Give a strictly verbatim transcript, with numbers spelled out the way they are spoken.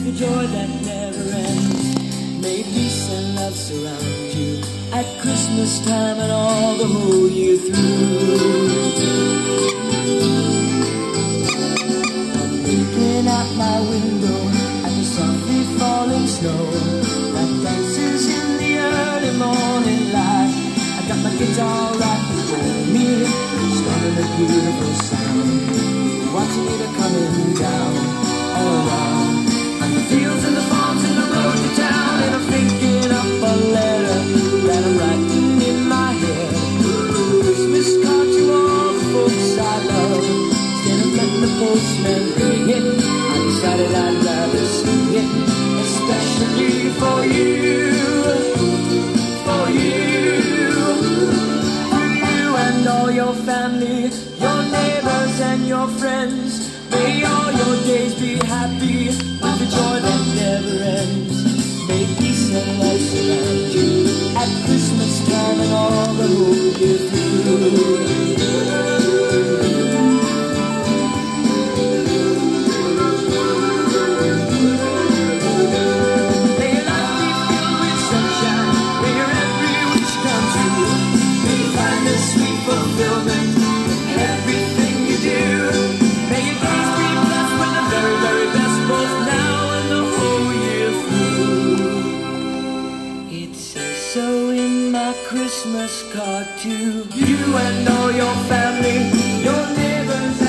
with a joy that never ends. May peace and love surround you at Christmas time and all the whole year through. I'm looking out my window at the softly falling snow that dances in the early morning light. I got my guitar right before me, strumming a beautiful sound, watching it coming down all around, and the fields and the farms and the road to town. And I'm thinking up a letter that I'm writing in my head, a Christmas card to all the folks I love. Instead of letting the postman bring it, I decided I'd rather sing it, especially for you, for you, for you and all your family, your neighbors and your friends. May all your days be happy with the joy that never ends. May peace and love surround you at Christmas time and all the whole year through. May your life be filled with sunshine, may your every wish come true. May you find the sweet fulfillment in everything you do. May your days be blessed with the very, very best, both now and the whole year through. It says so in my Christmas card to you and all your family, your neighbors